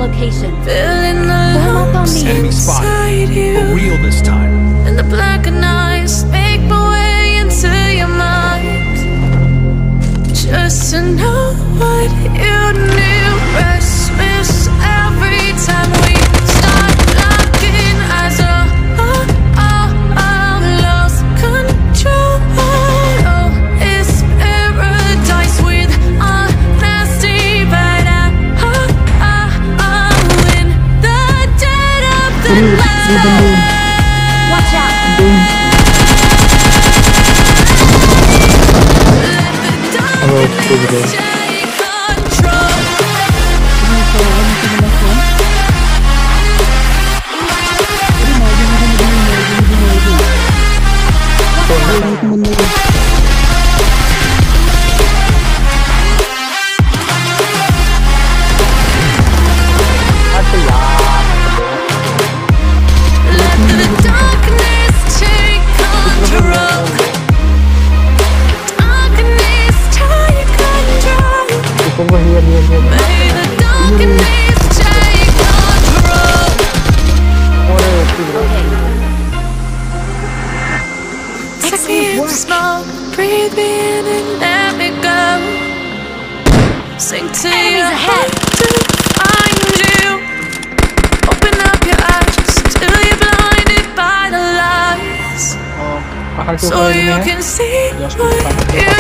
location. Feeling Form up on me. Enemy spotted. For real this time. And the blackened eyes make my way into your mind. Just to know what you knew. Restless every time we start locking eyes. Lost control. Oh, it's paradise with a nasty bad in the dead of the night. Watch out. Take control. Let the darkness take control. Darkness take control. May the darkness take control. Take me in smoke, breathe me in and let me go. Sink to your head to find you. Open up your eyes till you're blinded by the lights, so you can see what you